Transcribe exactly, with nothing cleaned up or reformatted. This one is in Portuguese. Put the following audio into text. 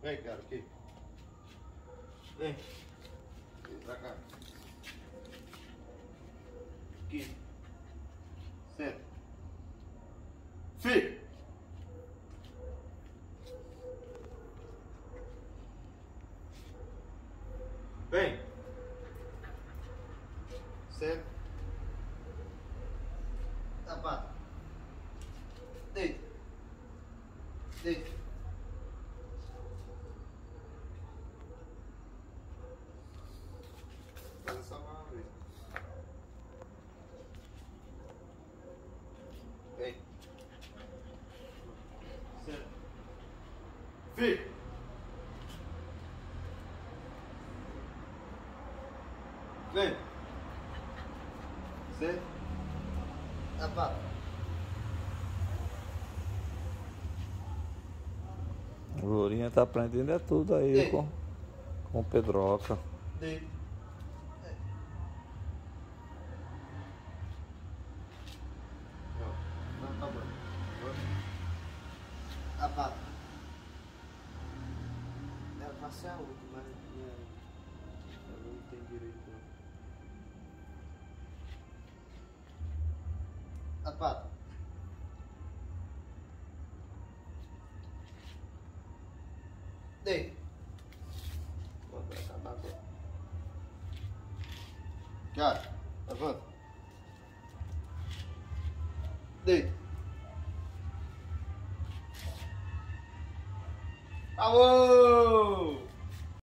Vem, cara, aqui. Vem. Vem pra cá. Aqui. Senta. Fica. Vem. Senta. Tapado. Deita. Deita. Faz só uma vez. Vem. Senta. Fica. Vem. Senta. Tapado. O Lourinho tá aprendendo é tudo aí Ei. com, com o Pedroca. Deita. Não, não tá bom. Tapado. Eu passei a outra, mas minha... eu não tenho direito. Tapado. Deita. Vou acabar agora. Cara, levanta. Deita. Alô!